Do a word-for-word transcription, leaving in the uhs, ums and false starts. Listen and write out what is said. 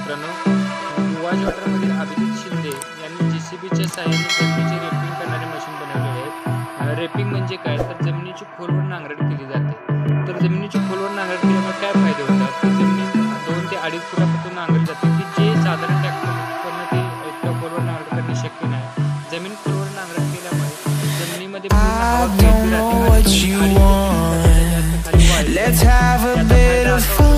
मित्रांनो, युवा जॉटरमधील अभिजित शिंदे यांनी जेसीबीच्या साहाय्याने जमिनीची रेपिंग करणारी मशीन बनवलेली आहे. रेपिंग म्हणजे काय, तर जमिनीची खोलवर नांगरट केली जाते. तर जमिनीची खोलवर नांगरट केल्यामुळे काय फायदे होतात, की जमीन दोन ते अडीच फुटापर्यंत नांगरली जाते, की जे साधारण ट्रॅक्टरनं ते इतक्या खोलवर नांगरट करणे शक्य नाही. जमीन खोलवर नांगरट केल्यामुळे जमिनीमध्ये पूर्ण हवा खेळती राहते आणि जमीन अडीच ते तीन फुटापेक्षा जास्त खाली वाळली जाते. याचा फायदा असा होतो